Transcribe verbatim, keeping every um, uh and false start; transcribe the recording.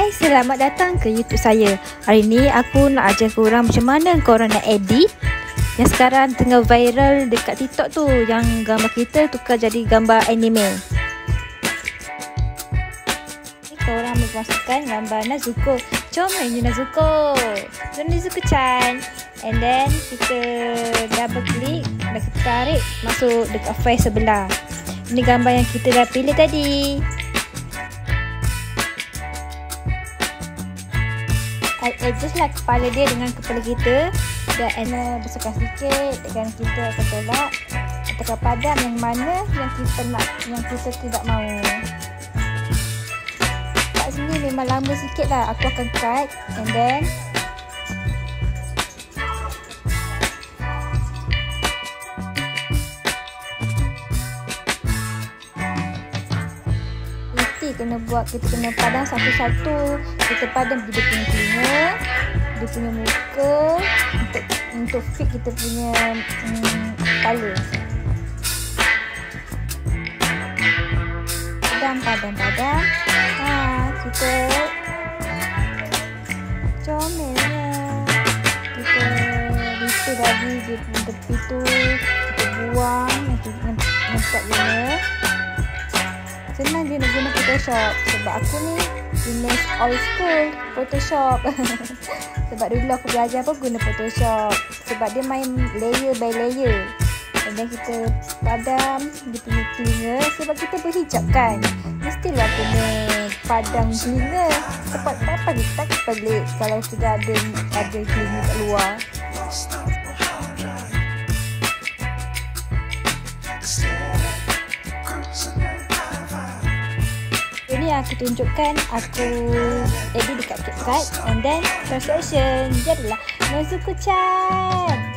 Hai, selamat datang ke YouTube saya. Hari ni aku nak ajar korang macam mana korang nak edit yang sekarang tengah viral dekat TikTok tu, yang gambar kita tukar jadi gambar anime. Ni korang boleh masukkan gambar Nezuko. Comel je Nezuko. So Nezuko-chan. And then kita double klik dan kita tarik masuk dekat file sebelah. Ini gambar yang kita dah pilih tadi. Adjust lah kepala dia dengan kepala kita dan Anna besarkan sedikit dan kita akan tolak atau padam yang mana yang kita nak, yang kita tidak mahu. Kat sini memang lama sikit lah, aku akan cut and then kena buat, kita kena padam satu-satu. Kita padam dia punya telinga, dia punya muka untuk untuk fit kita punya hmm, kepala. Padam, padam, padam. Ha, kita comelnya. Kita lipat lagi dia punya tepi tu, kita buang yang tempat dia. Senang je nak guna Photoshop sebab aku ni jenis old school Photoshop. Sebab dulu aku belajar pun guna Photoshop sebab dia main layer by layer. Dan then kita padam dia punya telinga sebab kita berhijab kan, mestilah kena padam telinga sebab apa kita tak pelik kalau sudah ada ada telinga kat luar. Ini aku tunjukkan aku edit dekat CapCut and then translation jadilah Nezuko-chan.